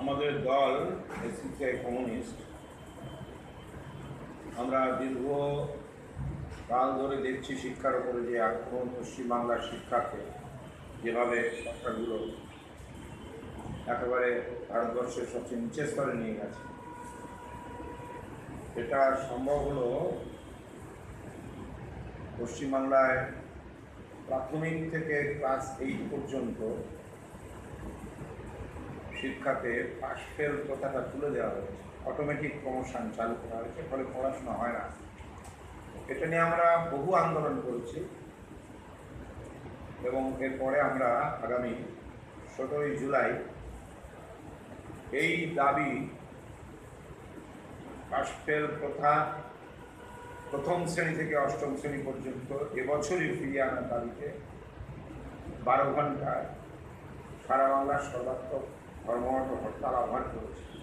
আমাদের দল এসিপিআই কমিউনিস্ট আমরা দীর্ঘ কাল ধরে দেখছি শিক্ষার উপরে যে আক্রমণ পশ্চিমবাংলার শিক্ষাকে যেভাবে সরকারগুলো একেবারে ভারতবর্ষের সবচেয়ে নিচের স্তরে নিয়ে গেছে। এটা সম্ভব হলো পশ্চিমবাংলায় প্রাথমিক থেকে ক্লাস 8 পর্যন্ত শিক্ষাতে পাস ফেল কথাটা তুলে দেওয়া হয়েছে, অটোমেটিক প্রমোশন চালু করা হয়েছে, ফলে পড়াশোনা হয় না। এটা নিয়ে আমরা বহু আন্দোলন করেছি এবং এরপরে আমরা আগামী 17 জুলাই এই দাবি পাস ফেল প্রথা প্রথম শ্রেণী থেকে অষ্টম শ্রেণী পর্যন্ত এবছরই ফিরিয়ে আনার দাবিতে 12 ঘন্টায় সারা বাংলার সর্বাত্মক ধর্মঘট হরতাল আহ্বান করেছে।